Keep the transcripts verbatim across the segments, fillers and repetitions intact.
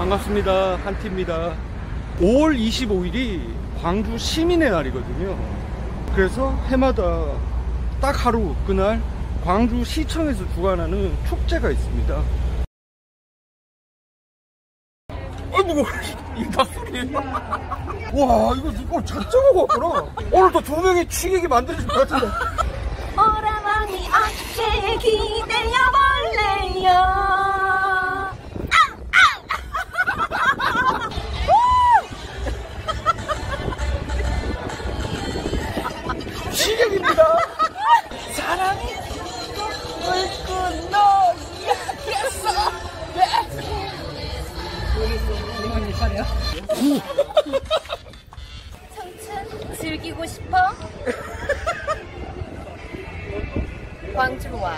반갑습니다. 한티입니다. 오월 이십오일이 광주 시민의 날이거든요. 그래서 해마다 딱 하루 그날 광주 시청에서 주관하는 축제가 있습니다. 아이고 이게 다 소리예요. 와 이거 이거 작정하고 왔구나. 오늘 또 두 명의 취객이 만들어질 것 같은데. 오라버니 어깨에 기대어볼래요. 취객입니다. 사랑이 불끈 너야겠어. 이만일 차례야? 청춘 즐기고 싶어? 광주와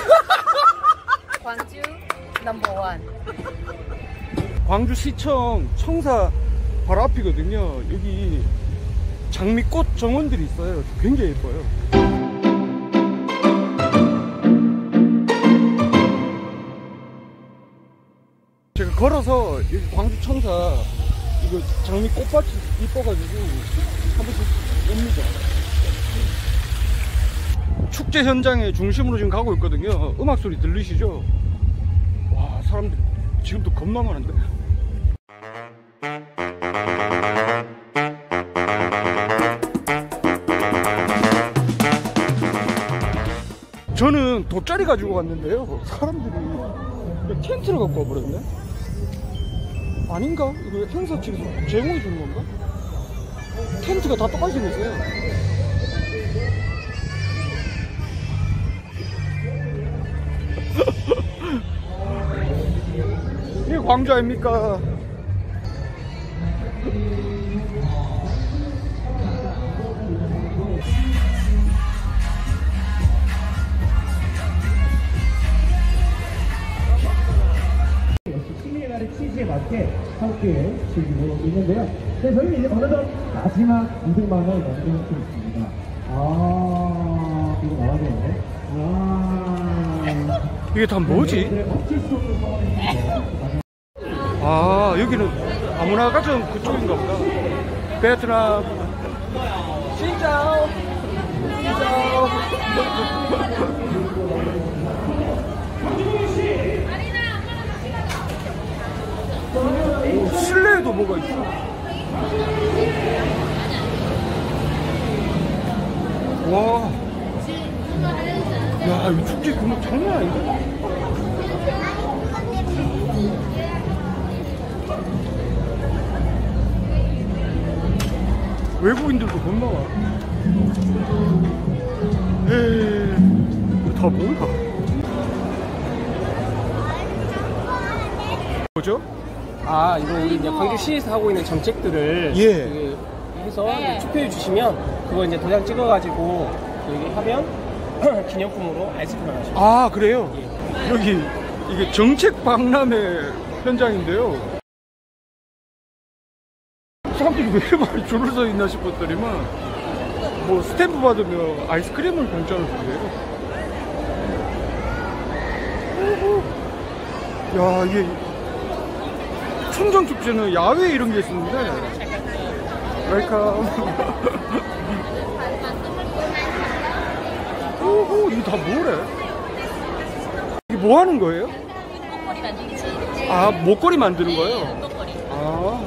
광주 넘버원. 광주시청 청사 바로 앞이거든요. 여기 장미꽃 정원들이 있어요. 굉장히 예뻐요. 제가 걸어서 여기 광주 청사 이거 장미꽃밭이 이뻐가지고 한 번씩 옵니다. 축제 현장의 중심으로 지금 가고 있거든요. 음악 소리 들리시죠? 와 사람들 지금도 겁나 많은데. 저는 돗자리 가지고 갔는데요. 사람들이 텐트를 갖고 와버렸네. 아닌가? 이거 행사 측에서 제공해 주는 건가? 텐트가 다 똑같이 생겼어요. 이게 광주 아닙니까? 취지에 맞게 함께 즐기고 있는데요. 네, 저희는 이제 어느덧 마지막 이등만을 만들고 있습니다. 아, 이거 나와야 아, 이게 다 뭐지? 아, 여기는 아무나 가정 그쪽인가 보다. 베트남. 신짜오. 신짜오. 오, 실내에도 뭐가 있어. 와. 야, 이 축제 규모 장난 아닌데? 외국인들도 겁나 와. 에이, 이거 다 뭐야? 뭐죠? 아, 이거 우리 이제 광주시에서 하고 있는 정책들을 예. 해서 네. 투표해 주시면 그거 이제 도장 찍어가지고 여기 하면 기념품으로 아이스크림 하시죠. 아, 그래요? 예. 여기 이게 정책 박람회 현장인데요. 사람들이 왜 이렇게 많이 줄을 서 있나 싶었더니만 뭐 스탬프 받으면 아이스크림을 공짜로 준대요. 야, 이게 충정축제는 야외에 이런 게 있었는데. 웰컴. 오호, 이거 다 뭐래? 이게 뭐 하는 거예요? 목걸이 만들기지. 아, 목걸이 만드는 거예요? 네, 목걸이. 아.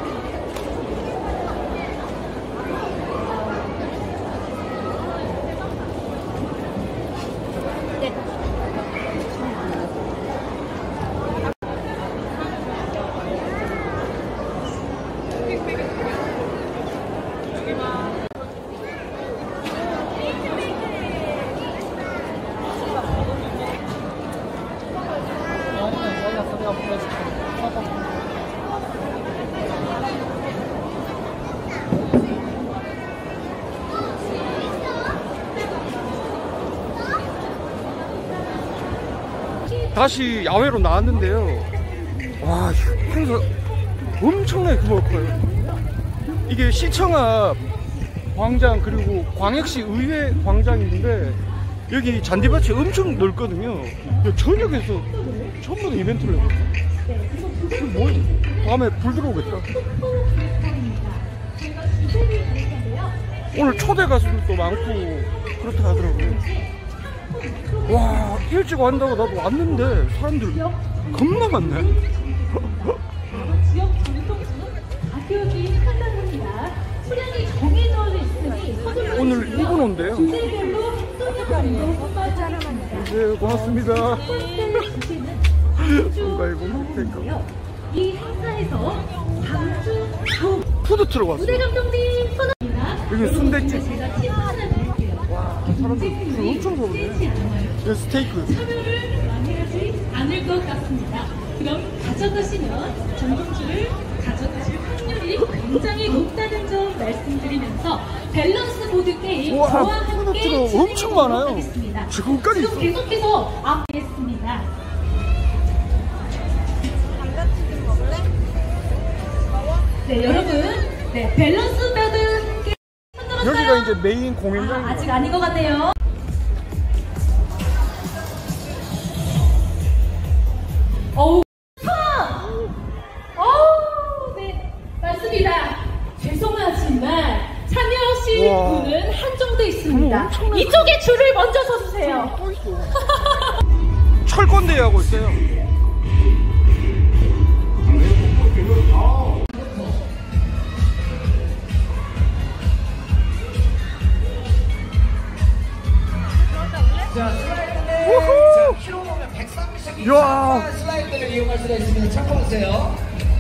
다시 야외로 나왔는데요. 와, 행사 엄청나게 규모가 커요. 이게 시청 앞 광장 그리고 광역시 의회 광장인데 여기 잔디밭이 엄청 넓거든요. 저녁에서 전부 다 이벤트를 해요. 이게 뭐예요? 밤에 불 들어오겠다. 오늘 초대 가수들도 많고 그렇다 하더라고요. 와, 일찍 왔다고 나도 왔는데 사람들 겁나 많네. 지역 전통주는 가격이 상당합니다. 수량이 정해져 있으니 서둘러 오늘 이분 온대요. 주제별로 행동역할도 선발하겠습니다. 네, 고맙습니다. 건강이고 이 행사에서 광주 가옥 푸드트럭 왔어. 무대 감독님 선언입니다. 여기 순댓집. 제가 팁 하나 드릴게요. 와, 사람들 줄 엄청 서네. 여기 스테이크. 참여를 많이 하지 않을 것 같습니다. 그럼 가져가시면 전통주를 가져가실 확률이 굉장히 높다는 점 말씀드리면서 밸런스 보드 게임 우와, 저와 함께 푸드트럭 엄청 많아요. 하겠습니다. 지금까지 지금 있어. 계속해서 앞에 있습니다. 네, 여러분, 네, 밸런스 보드 게임 만들었어요. 여기가 이제 메인 공연장. 아, 아직 아닌 것 같네요. 어우, 참! 어우, 네, 맞습니다. 죄송하지만 참여하실 와. 분은 한정돼 있습니다. 어머, 엄청나네. 이쪽에 줄을 먼저 서주세요. 또 있어. 철권대회 하고 있어요. 우후! 킬로그램 백삼십 이야. 슬라이드를 이용할 수가 있습니다. 참고하세요.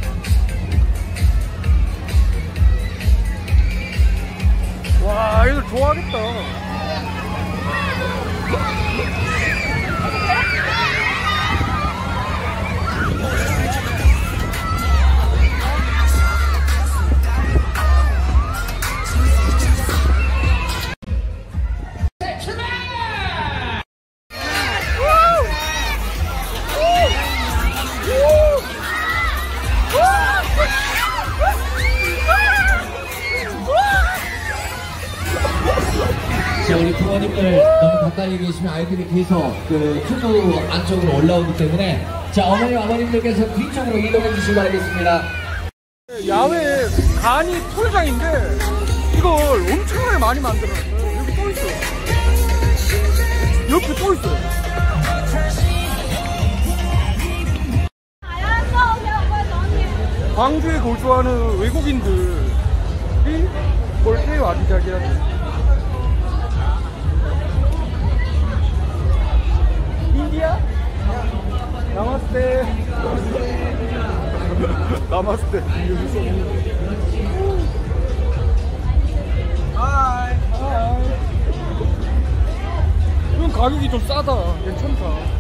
와, 이거 좋아하겠다. 자, 우리 부모님들 너무 가까이 계시면 아이들이 계속 그 튜브 안쪽으로 올라오기 때문에 자, 어머니 아버님들께서 뒤쪽으로 이동해 주시기 바라겠습니다. 야외 간이 풀장인데 이걸 엄청나게 많이 만들었어요. 여기 또 있어. 옆에 또 있어. 광주에 거주하는 외국인들이 뭘 해요, 아기자기하게. 인디아? 나마스테. 나마스테. 하이. 하이. 이건 가격이 좀 싸다. 괜찮다.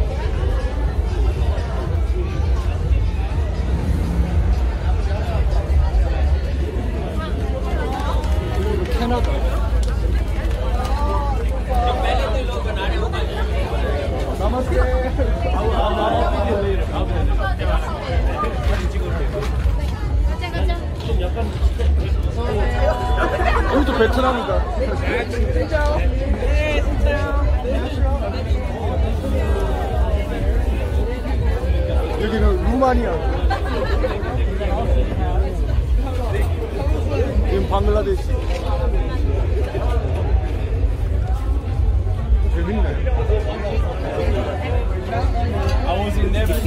캐나다. 나마스테. 여기도 베트남이다. 여기는 루마니아. 여기는 방글라데시. 재밌네. I was in never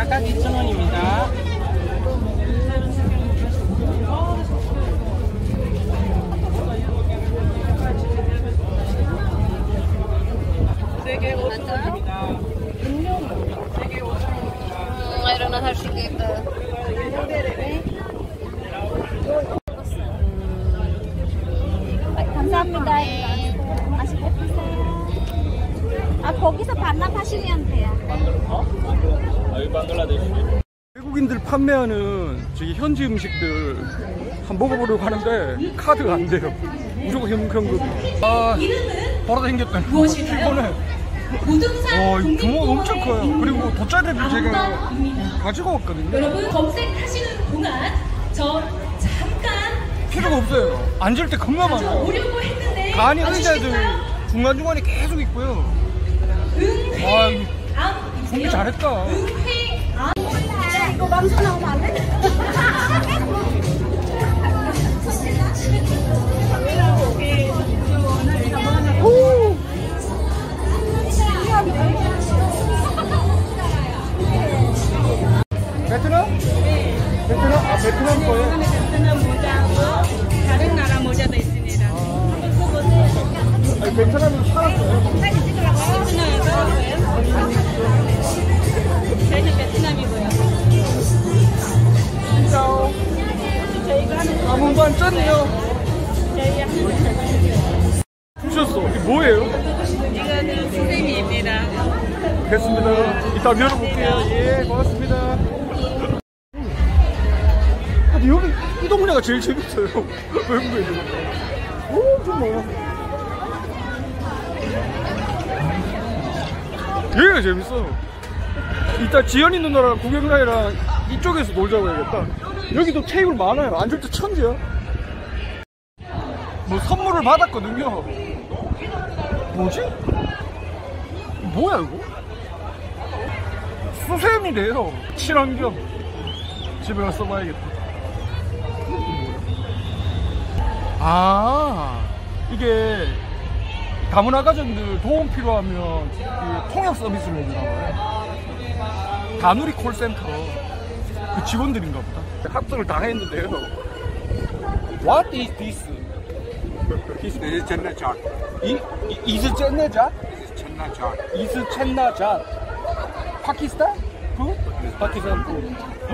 딱 이천 원입니다. 세개 오천 원입니다. 세개 오천 원입니다. Mayroon na sa sikita. 감사합니다. 맛있게 드세요. 아, 거기서 반납하시면 돼요. 외국인들 판매하는 저기 현지 음식들 한번 먹어보려고 하는데 카드가 안 돼요. 무조건 현금이. 아, 바로 생겼다. 이거는 와, 이 규모가 엄청 커요. 그리고 돗자리를 제가 가지고 왔거든요. 여러분 검색하시는 동안 저 잠깐 필요가 없어요. 앉을 때 겁나 많아요. 오려고 했는데 간이 의자들 중간중간에 계속 있고요. 와, 은회 암 준비 잘했다. 은회 암 이거 방송 나오면 안 돼? 베트남? 네. 베트남? 아, 베트남 거예요? 베트남 모자하고 다른 나라 모자도 있습니다. 아니, 베트남에서 살았어요. 베트남에서 저희는 베트남이고요. 진짜. 저희가 하는 아무반 짠이요. 저희 하는 주셨어. 이게 뭐예요? 이거는 수세미입니다. 됐습니다. 이따 열어볼게요. 예, 고맙습니다. 근데 여기 이 동네가 제일 재밌어요. 외국에 있는 거. 엄청 많아. 여기가 재밌어. 이따 지연이 누나랑 구경라이랑 이쪽에서 놀자고 해야겠다. 여기도 테이블 많아요. 앉을 때 천지야. 뭐 선물을 받았거든요. 뭐지? 뭐야 이거? 수세미래요. 친환경. 집에 가서 써봐야겠다. 아, 이게 다문화 가정들 도움 필요하면 이 통역 서비스를 해주나 봐요. 다누리 콜센터 그 직원들인가 보다. 합성을 다 했는데요. What is this? This is Channa chaat. 이, 이, 이스 첸나 잣? This is Channa chaat. 이스 첸나 잣. 파키스탄? 푸? 파키스탄 푸.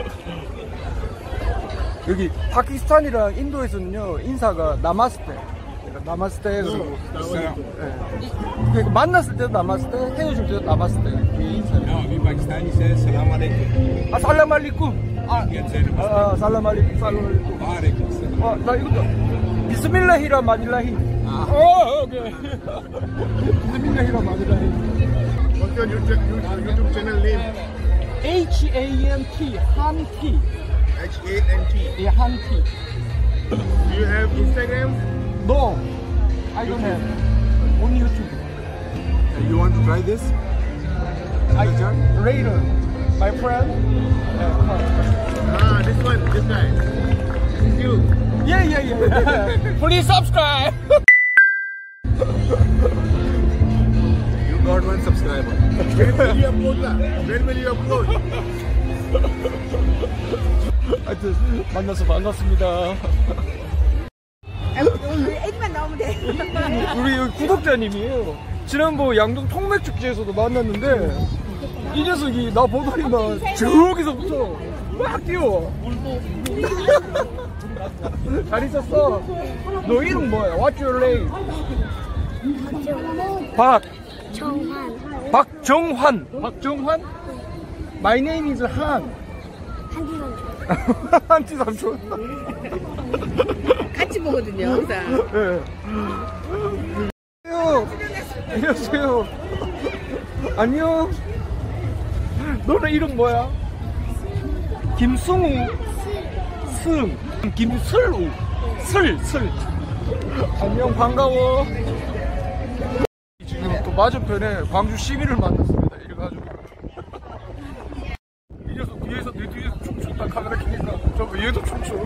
여기 파키스탄이랑 인도에서는요 인사가 나마스테. 그러니까 나마스테. 그리고 네. 그러니까 만났을 때도 나마스테, 헤어질 때도 나마스테. 이 인사예요. No, we Pakistani say Salam Alaikum. 아 살람 알리쿰. 아, Indian say Namaste. 아 살람 알리쿰. 살람 알리쿰. Wa alaikum salam. 아, 나 이것도 비스밀라히라 마닐라히. 아, 어, 오케이. 비스밀라히라 마닐라히. What's your YouTube, YouTube channel name? H A N T, 한티. H A N T. 예, 한티. Do you have Instagram? No, I don't have. Only YouTube. You want to try this? I later, my friend. Uh, Ah, this one, this guy. This is you. yeah, yeah, yeah. Please subscribe. You got one subscriber. When will you upload that? When will you upload? 하여튼 만나서 반갑습니다. 애기만 나오면 돼. 우리 여기 구독자님이에요. 지난번 양동 통맥축제에서도 만났는데 이 녀석이 나 보더니만 저기서부터 막 뛰어. 잘 있었어. 너 이름 뭐야? What's your name? 박 정환. 박정환. 박정환? My name is 한. 한티 삼촌. 같이 보거든요, 항상. 네. 안녕하세요. 안녕. 너는 이름 뭐야? 김승우. 승. 김슬우. 슬, 슬. 안녕, 반가워. 지금 또 맞은편에 광주 시민을 만났습니다. 이래가지고. 이 녀석 뒤에서, 내 뒤에서 춤춘다. 카메라 켜니까. 저거 얘도 춤춰.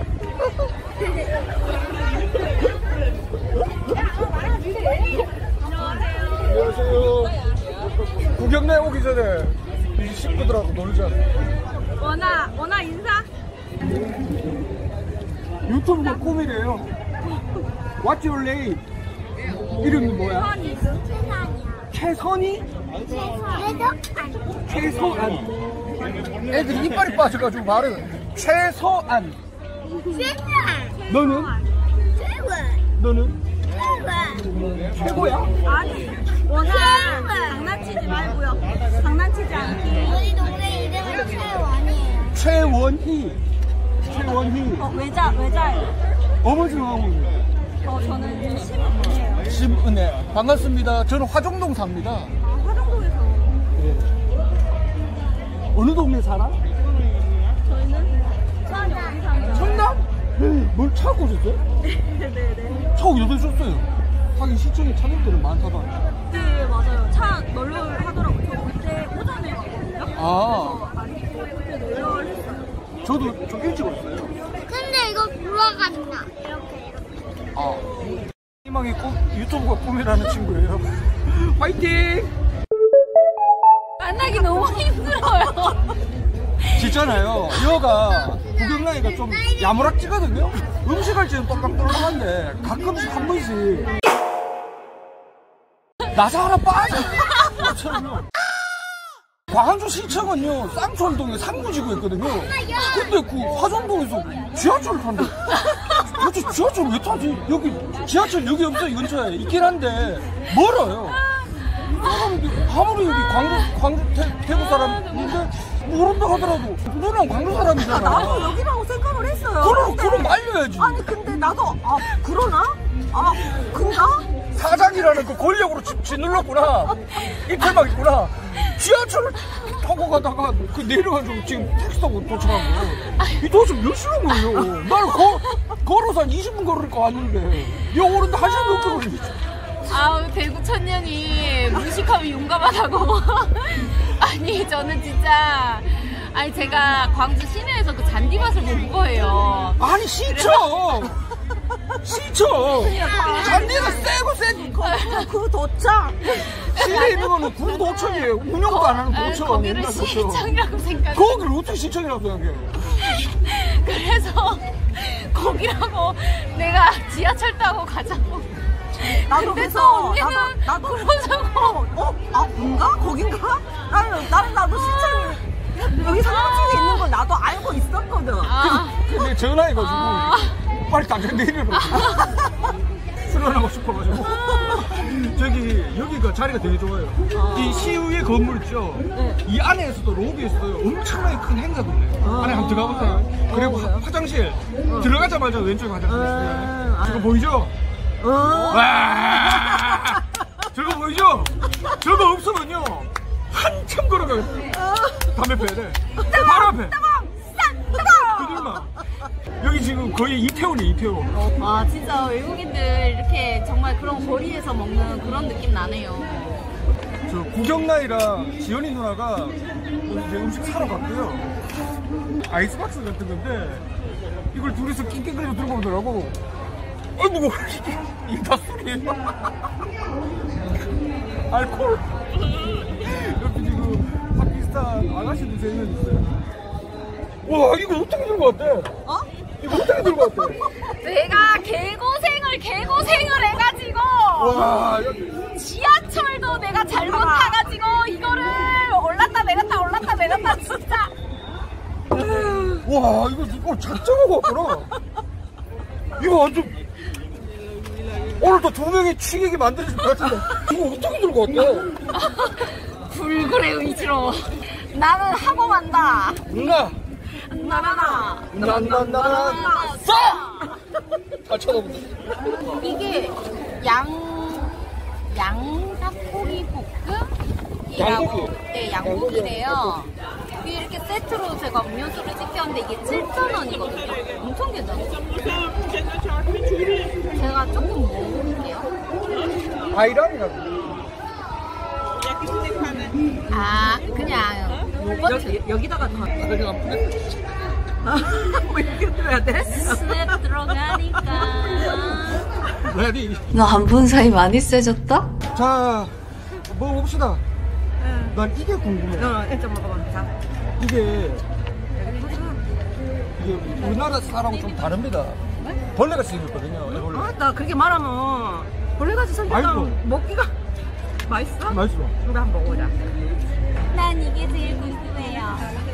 안녕하세요. 구경내 오기 전에 이 식구들하고 놀자. 원아, 원아 인사. 유튜브가 꿈이래요. What's your name? 이름이 뭐야? 선이. 최선이? 최선. 최서안. 애들이 이빨이 빠져가지고 말은 최서안. 너는? 너는? 최고야? 아니, 원아 장난치지 말고요. 장난치지 않기. 우리 동네 이름은 최원이에요. 최원희. 최원희. 어, 외자, 외자예요. 어머 성함은? 어, 저는 심은혜예요. 심은혜. 반갑습니다. 저는 화정동 삽니다. 아, 화정동에서. 네. 어느 동네 살아? 저희는 천안 여기 살죠. 성남? 네. 뭘 차고 오셨어요? 네네네. 차 어디서 오셨어요? 하긴 시청에 차들들은 많다봐. 네, 맞아요. 차 널널하더라고요. 저 그때 오전에 왔거든요. 아. 그래서 많이 그때 널널했어요. 저도 좀 일찍 왔어요. 근데 이거 돌아간다. 이렇게, 이렇게. 아. 희망의 꿈, 유튜브가 꿈이라는 친구예요. 화이팅! 만나기 너무 힘들어요. 진짜나요? 여가 구경나이가 좀 야무락지거든요? 음식 할 때는 똑딱똑딱한데 가끔씩 한 번씩 나사 하나 빠져! 광주 시청은요 쌍촌동에 상부지구 있거든요. 근데 그 화정동에서 지하철을 탄대. 도대체 지하철 왜 타지? 여기 지하철 여기 없어요. 이 근처에 있긴 한데 멀어요. 사람이 아무리 여기 광주 광주 대, 대구 사람인데 모른다 하더라도 누나는 광주 사람이잖아. 나도 여기라고 생각을 했어요. 그럼 근데- 그럼 말려야지. 아니 근데 나도 아 그러나? 아 그런가? 사장이라는 그 권력으로 지, 짓눌렀구나. 이틀막 있구나. 지하철을 타고 가다가 그 내려가지고 지금 택시 타고 도착한 거예요. 이 도대체 몇 시간 걸려? 나는 거, 걸어서 한 이십 분 걸을 거 아닌데 이 오는데 한 시간 넘게 걸리지. 아우 대구 천년이 무식하면 용감하다고. 아니 저는 진짜 아니 제가 광주 시내에서 그 잔디밭을 본 거예요. 아니 시청 시청 잔디가 세고 세고 그 도착. 시내에 있는 거는 구도 오천이에요. 운영도 안 하는 아, 도청. 거기를 옛날 도청. 시청이라고 생각해. 거기를 어떻게 시청이라고 생각해요? 그래서 거기라고 내가 지하철 타고 가자고. 나도 그래서 그래서 언니는 나도 나도 그러자고. 어? 아 뭔가? 거긴가? 나는 나는 나도 시청이 여기 상암동에 있는 걸 나도 알고 있었거든. 아, 근데 전화해가지고 아. 빨리 당장 내리라고 출연하고 싶어가지고 저기 여기가 자리가 되게 좋아요. 이 시의회 건물 있죠? 이 안에서도 로비에서도 엄청나게 큰 행사거든요. 안에 한번 들어가볼까요? 그리고 화- 화장실 들어가자마자 왼쪽에 화장실 있어요. 저거 보이죠? 와 저거 보이죠? 저거 없으면요 한참 걸어가요. 담배 피워야 돼. 바로 앞에 그들만 여기 지금 거의 이태원이에요. 이태원. 아 진짜 외국인들 이렇게 정말 그런 거리에서 먹는 그런 느낌 나네요. 저 구경나이랑 지연이 누나가 오늘 이제 음식 사러 갔고요. 아이스박스 같은 건데 이걸 둘이서 낑낑거리고 들고 오더라고. 아이 무거워. 이게 다 술이에요. 알코올. 이렇게 지금 파키스탄 아가씨들 세 명 있어요. 와 이거 어떻게 들고 왔대? 어? 이거 어떻게 들고 왔대? 내가 개고생을 개고생을 해가지고 와 여기 지하철도 내가 잘못 타가지고 이거를 올랐다 내렸다 올랐다 내렸다 진짜. 와 이거 이거 작정하고 왔구나. 이거 완전 오늘 또 두 명이 취객이 만들어질 것 같은데 이거 어떻게 들고 왔대? 불굴의 의지로 나는 하고 만다. 누나 나나나 나나나나 싸! 다 쳐다본다. 이게 양 양닭고기 볶음이라고. 양고기. 네 양고기래요. 이게 이렇게 세트로 제가 음료수를 시켰는데 이게 칠천 원이거든요. 엄청 괜찮아요. 제가 조금 먹어볼게요. 아이랑이라고. 아 그냥 요거트 여기다가 다. 내가 아프네. 뭐 이렇게 들어야 돼? 스냅 들어가니까. 레디. 너 안 본 사이 많이 세졌다? 자 먹어봅시다. 난 이게 궁금해. 어, 일단 먹어봐. 자. 이게 저기 우리나라 사람하고 좀 다릅니다. 벌레같이 생겼거든요. 애벌레. 아, 나 그렇게 말하면 벌레같이 생겼다. 맛있어. 먹기가 맛있어? 맛있어. 우리 한번 먹어보자. 난 이게 제일 궁금해요.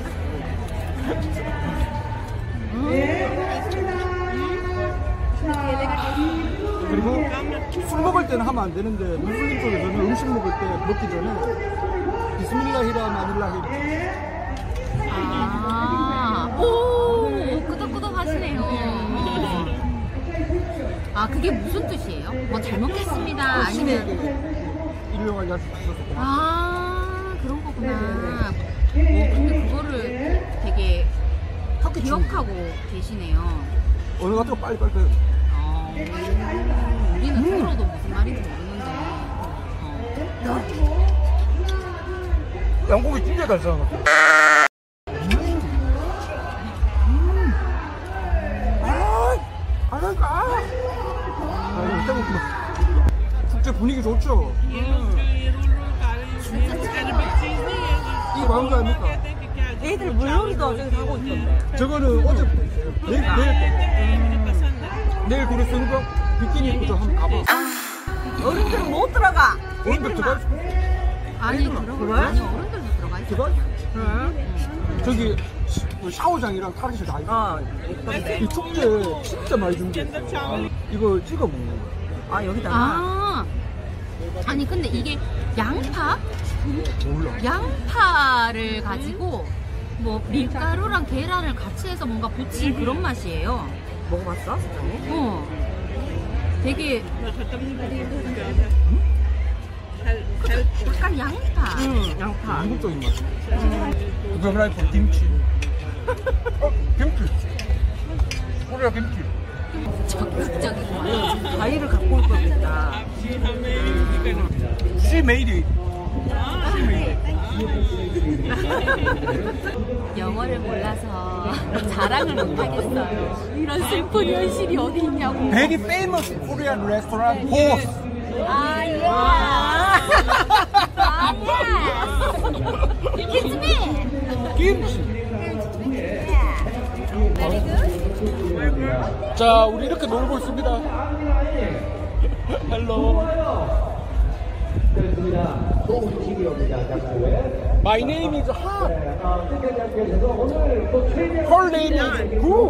그리고 술 먹을 때는 하면 안 되는데 무슬림 쪽에서는 음식 먹을 때 먹기 전에 비스밀라히라 마닐라히. 아, 오, 끄덕끄덕 하시네요. 아, 그게 무슨 뜻이에요? 뭐 잘 먹겠습니다. 아니면 일용할 야식 있어서. 아, 그런 거구나. 어, 근데 그거를 되게 기억하고 계시네요. 어느 같은 거 빨리 빨리. 어, 우리는 들어도 무슨 말인지 모르는데. 어. 양고기 진짜 잘 싸는 것 같아. 아, 그러니까. 아, 이거 때문에 국제 분위기 좋죠? 이거 마음도 아닙니까? 애들 물놀이도 저기 하고 있던데. 저거는 어제부터 있어요. 내일, 내일 때. 내일 그래 쓰니까 비키니 입고 저 한번 가봐. 어른들은 못 들어가. 어른들 들어갈 수 아니, 들어가. 아니, 어른들도 들어가 있어. 들어갈 수 저기 그 샤워장이랑 탈의실 다 있어. 어, 이 축제 진짜 많이 준비했어. 이거 찍어 먹는 거야. 아, 여기다가. 아, 아니, 근데 이게 양파? 몰라. 양파를 가지고 뭐 밀가루랑 계란을 같이 해서 뭔가 부친 그런 맛이에요. 먹어봤어? 진짜니? 어. 되게 약간 양파. 응, 양파. 한국적인 맛. 그거 라이프 김치. 어, 김치. 코리아 김치. 적극적인 맛. 과일을 갖고 올 겁니다. She made it. 영어를 몰라서 자랑을 못하겠어요. 이런 슬픈 현실이 어디 있냐고. Very famous Korean restaurant. Host. 아, 예. 아, 예. Kiss me. 김치. 자, 우리 이렇게 놀고 있습니다. 헬로. My name is Han. Her name is Gu.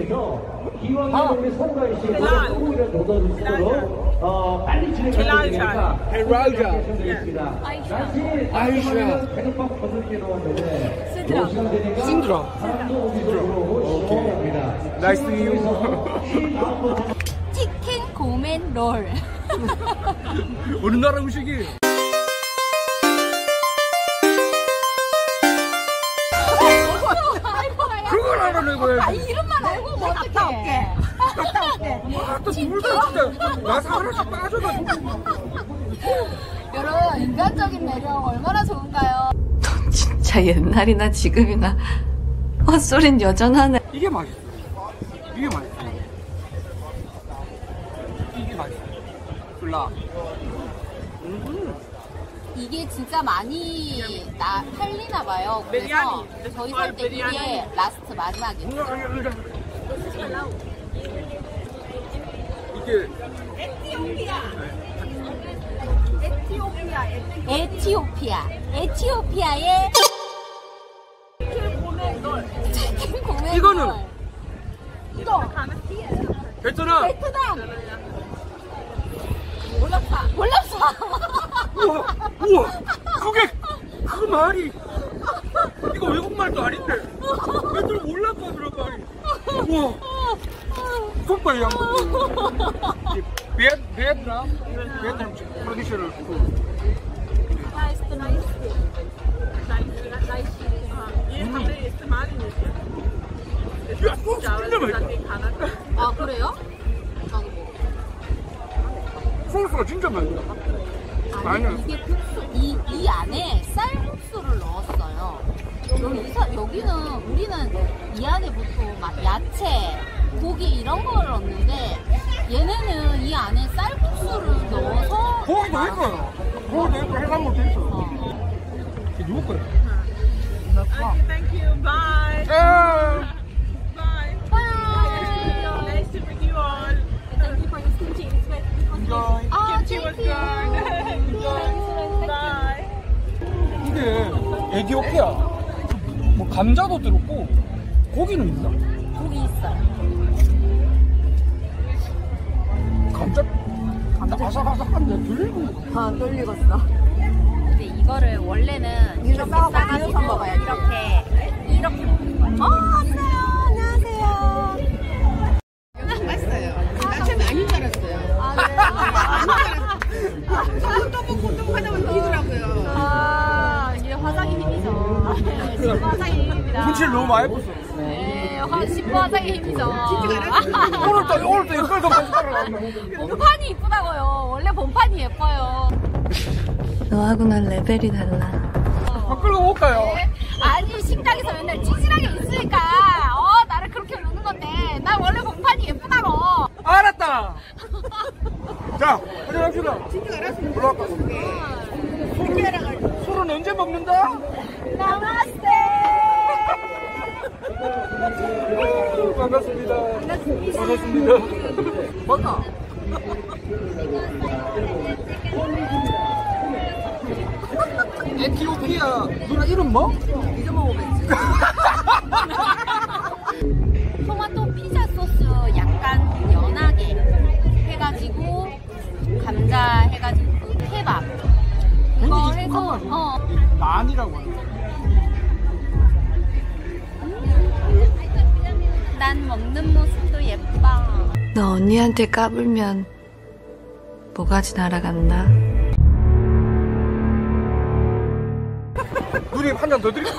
Heralda. Aisha. Sindra. Okay. Nice to meet you. 치킨 고멘 롤. 우리나라 음식이. 그걸 알아내고 아, 해야지. 이름만 알고 뭐 어떡해. 갔다 올게. 갔다 올게. 아, 또 물다 진짜. 나 사람이 빠져가지고. 여러분, 인간적인 매력 얼마나 좋은가요? 넌 진짜 옛날이나 지금이나 헛소린 여전하네. 이게 맛있어. 이게 맛있어. 이게 맛있어. 졸라. 이게 진짜 많이 나, 팔리나 봐요. 그래서 저희 살 때 이게 라스트 마지막이에요. 이게 에티오피아. 에티오피아. 에티오피아의 치킨 고멘 이거는 롤. 이거 베트남. 베트남. 몰랐어. 몰랐어. 우와, 우와, 그게 그 말이 이거 외국말도 아닌데 애들 몰랐어 그런 말이. 우와, 손빨 양반. 베트남, 베트남 트레디셔널 푸드. 야, 소스 진짜 맛있다. 아, 그래요? 나도 먹어. 소스가 진짜 맛있다. 아니, 아니야. 이게 국수, 이, 이 안에 쌀국수를 넣었어요. 여기, 사, 여기는, 우리는 이 안에 보통 막 야채, 고기 이런 거를 넣는데, 얘네는 이 안에 쌀국수를 넣어서. 고기도 있어요. 고기도 있고 해산물도 있어. 어. 이게 누구 거야? Thank you. Bye. 아. Bye. enjoy. 아, Kimchi was good. 이게 에티오피아 뭐 감자도 들었고 고기는 있나? 고기 있어요. 감자 아삭아삭한데 들리고 아, 놀리겠어. 근데 이거를 원래는 이렇게 싸고 싸가지고 비벼서 먹어야지. 이렇게 이렇게 먹는 거예요. 어, 왔어요. 안녕하세요. 나참 아닌 줄 알았어요. 또또또또 하자면 뛰더라고요. 아, 이게 화장의 힘이죠. 신부 화장의 힘입니다. 분칠 너무 많이 했어. 네, 화- 신부 화장의 힘이죠. 오늘도 오늘도 이거 끌고 다시 따라가는 본판이 이쁘다고요. 원래 본판이 예뻐요. 너하고 난 레벨이 달라. 거 끌고 못 가요. 아니, 식당에서 맨날 찌질하게 있으니까 어 나를 그렇게 노는 건데 난 원래 본판이 예쁘다고. 알았다. 자, 안녕합시다. 올라갈까? 술은 언제 먹는다? 나마스테. 오, 반갑습니다. 반갑습니다. 먹어. 에티오피아 누나 이름 뭐? 잊어먹어야지. 토마토 피자 소스 약간 연하게 해가지고 감자 해가지고 그 케밥 그거 굉장히 해서 익숙한 맛이야. 어 난이라고 하는 거. 난 먹는 모습도 예뻐. 너 언니한테 까불면 뭐가지 날아간다. 누님 한 잔 더 드릴게요.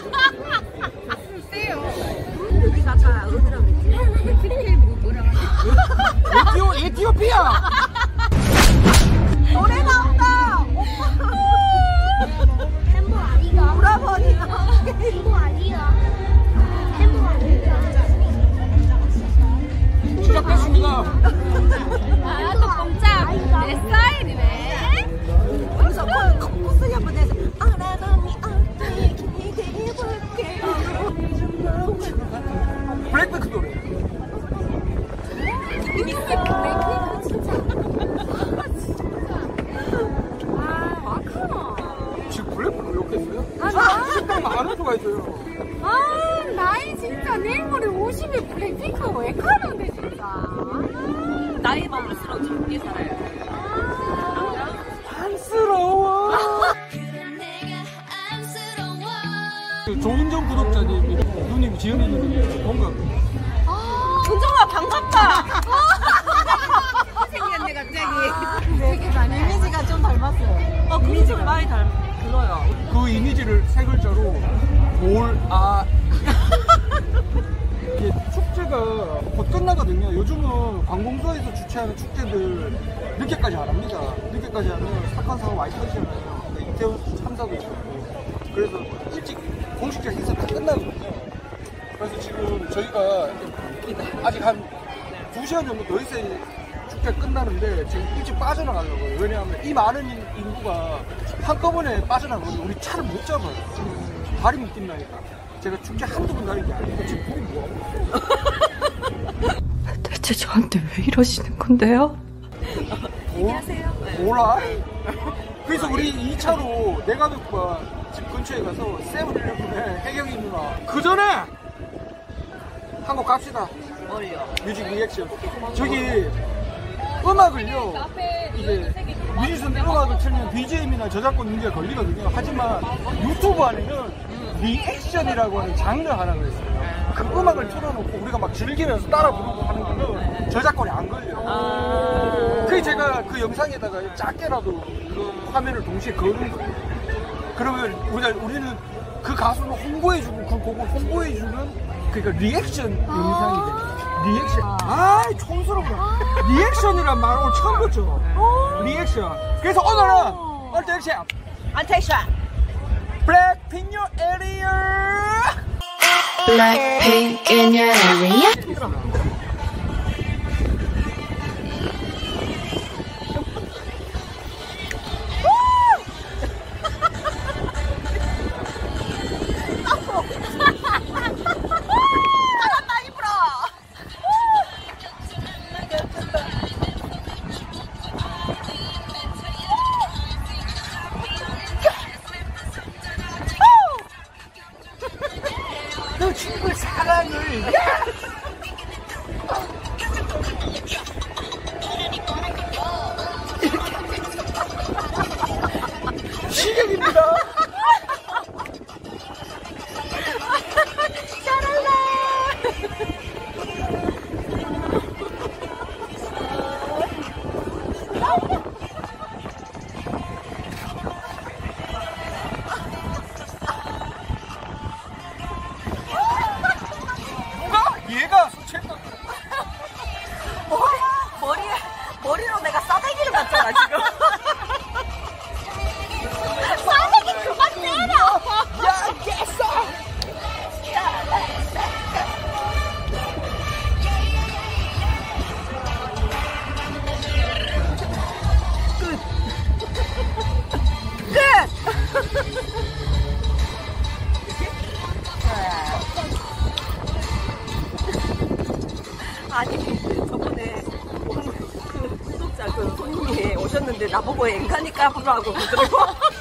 우리가 아까 어디라고 그랬지? 에티오, 에티오피아! 노래 나온다! 오빠! 햄버 아니가? 오라버니가? 햄버 아니야? 햄버 아니야? 시작됐습니다. 아, 또 꼼짝 내 스타일이네. 여기서 콧소리 한번 내서 알아가니 어떻게 기대해볼게요. 블랙뱅크 노래. 미스 블랙핑크 진짜. 아, 마카나. 지금 블랙뱅크 욕했어요? 식당 많은 수가 있어요. 아, 나이 진짜 내일 모레 오십에 블랙핑크 왜 가는데 진짜. 나이 먹을수록 젊게 살아요. 안쓰러워. 조인정 구독자님, 누님, 지연이 누님, 건강. 은정아 반갑다. 생겼네 갑자기. 되게 닮 이미지가 좀 닮았어요. 어, 이미지가 많이 닮 들어요. 그 이미지를 세 글자로 볼, 아. 이게 축제가 곧 끝나거든요. 요즘은 관공서에서 주최하는 축제들 늦게까지 안 합니다. 늦게까지 하면 사건 사고 많이 터지잖아요. 이태원 참사도 있고. 그래서 일찍 공식적 행사 다 끝나거든요. 그래서 지금 저희가 아직 한 두 시간 정도 더 있어야 축제 끝나는데 지금 일찍 빠져나가려고요. 왜냐하면 이 많은 인구가 한꺼번에 빠져나가면 우리 차를 못 잡아요. 발이 묶인다니까. 제가 축제 한두 번 다닌 게 아니고 지금 거기 뭐하고. 대체 저한테 왜 이러시는 건데요? 얘기하세요. 몰라? 그래서 우리 이 차로 내 가족과 집 근처에 가서 세븐일레븐에 혜경이 누나 그 전에 한 곡 갑시다. 뭘요? 뮤직 리액션. 저기 음악을요 이제 뮤지션 음악을 틀면 비지엠이나 저작권 문제가 걸리거든요. 하지만 유튜브 안에는 리액션이라고 하는 장르 하나가 있어요. 그 음악을 틀어놓고 우리가 막 즐기면서 따라 부르고 하는 거는 저작권이 안 걸려요. 아. 그게 제가 그 영상에다가 작게라도 그 화면을 동시에 거는 거예요. 그러면 우리가, 우리는 그 가수를 홍보해주고 그 곡을 홍보해주는 그러니까 리액션 영상이 돼요. 리액션. 아, 촌스럽다. 리액션이란 말 오늘 처음 봤죠? 리액션. 그래서 오늘은 얼텐션. 안테션. 블랙핑 your area. Blackpink in your area? 나보고 앵간히 까부라고 그러더라고.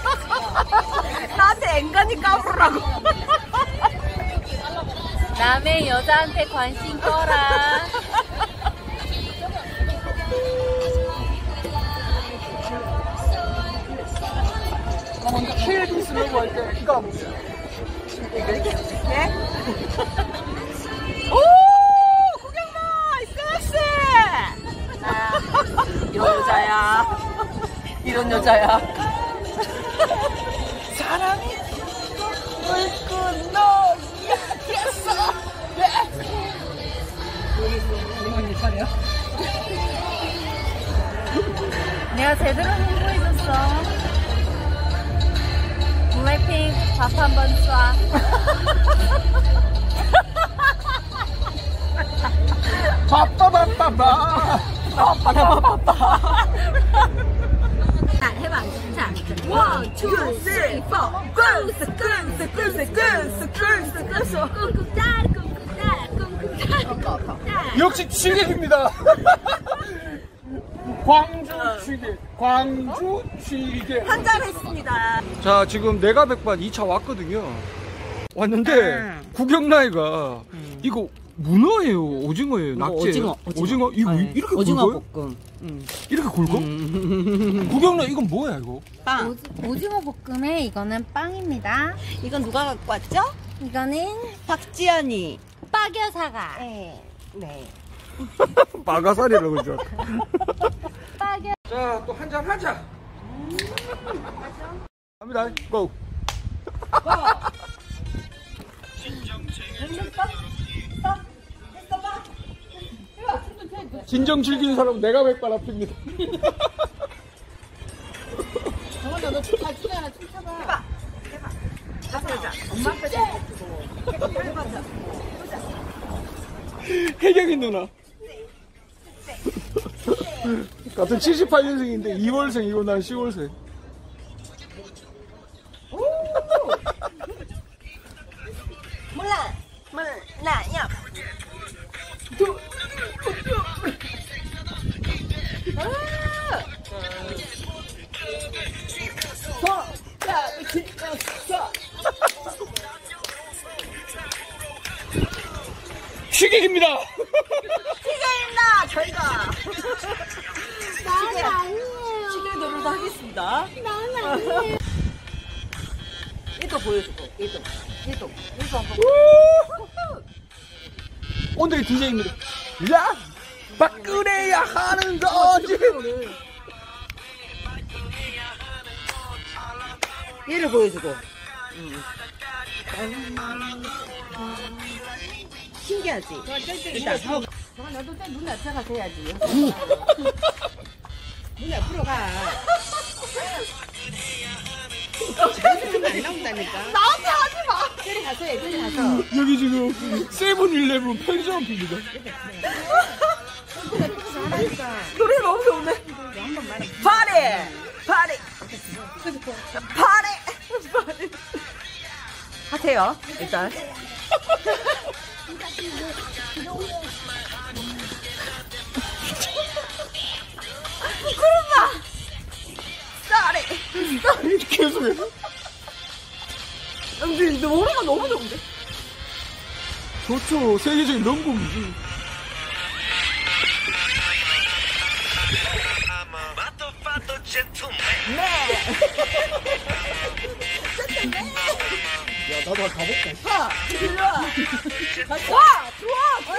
나한테 앵간히 까부라고. 남의 여자한테 관심 꺼라. 나 먼저 케이비 쓰려고 할 때 이거 안 보세요. 이렇게 이렇게. 오, 구경마 섹시. 이런 여자야. 이런 여자야. 사랑이 물 끊어 이야기했어. 내가 제대로 홍보해줬어. 블랙핑크 밥 한 번 쏴. 빠빠빠빠빠. 빠빠빠빠빠. 자, 해봐. 자, 원, 투, 쓰리, 포. 꿀스, 꿀스, 꿀스, 꿀스, 꿀스, 꿀스. 꿍꿍따, 꿍꿍따, 꿍꿍따. 역시 취객입니다. 광주 취객, 광주 취객. 한잔 했습니다. 자, 지금 내가 백반 이 차 왔거든요. 왔는데 구경나이가 이거 문어예요, 오징어예요, 낙지예요? 오징어, 오징어. 오징어? 이거 네. 이렇게 오징어 굵어요? 볶음. 음. 이렇게 굵어? 음. 구경나 이건 뭐야 이거? 빵. 오징어 볶음에 이거는 빵입니다. 이건 누가 갖고 왔죠? 이거는 박지연이. 빠겨사과. 네. 네. 마가살이라고 그러죠. 빠겨. 자, 또 한잔 하자. 갑니다. 고. 진정 즐기는 사람은 내가 백발 앞입니다. 정원아 너 춤 잘 추잖아. 춤 춰봐. 해봐. 해봐. 다시 하자. 엄마 앞에서 해보고. 해보자. 혜경이 누나. 같은 칠십팔 년생인데 이월생이고 난 시월생. 몰라. 몰라요. 취객입니다. 취객입니다. 저희가. 나는 아니에요. 취객 노릇 하겠습니다. 나는 아니에요. 얘도 보여주고. 얘도. 얘도. 얘도 한번. 오늘의 디제이입니다. 야! 바꾸래야 하는 거지. 얘를 보여주고. 음. 신기하지? 일단. 정원 너도 문 앞에 가서 해야지. 문 앞으로 가. 안 나온다니까. 나한테 하지 마. 저리 가서 해. 저리 가서. 여기 지금 세븐일레븐 편의점 앞입니다. 노래 너무 좋네. 파리! 파리! 파리! 파리! 하세요, 일단. 구름아! 쌀이! 쌀이! 계속해. 근데 노래가 너무 좋은데? 좋죠. 세계적인 명곡이지. 네! 야, 나도 한번 가볼까? 하! 좋아! 좋아! 좋아!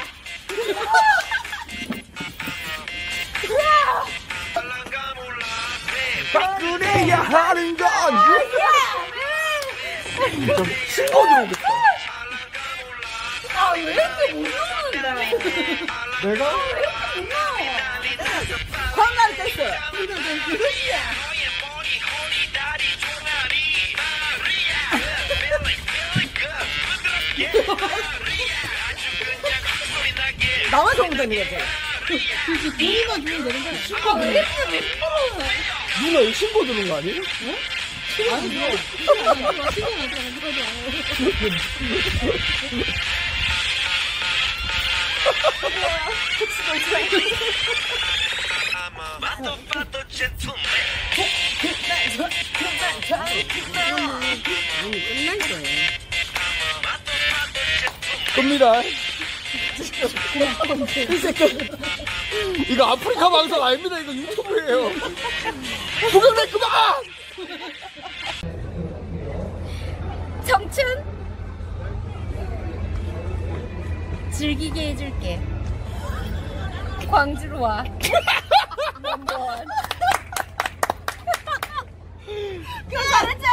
좋아! 좋아! 바꾸래야 하는 거지. 신고 들어오겠다. 아, 왜 이렇게 못 누르는데? 내가? 광갈 댄스! 나만 좋으면 되는 거지? 누가 주면 되는 거야. 신고 왜 이렇게 왜 누나 이거 신고 들은 거 아니에요? 아니 뭐 신경 안 들어. 신경 안 들어. 누가 좋아해. 끕니다. 이거 아프리카 방송 아닙니다. 이거 유튜브예요. 구경대 그만! 청춘 즐기게 해줄게. 광주로 와. 넘버원. 그 잘했지?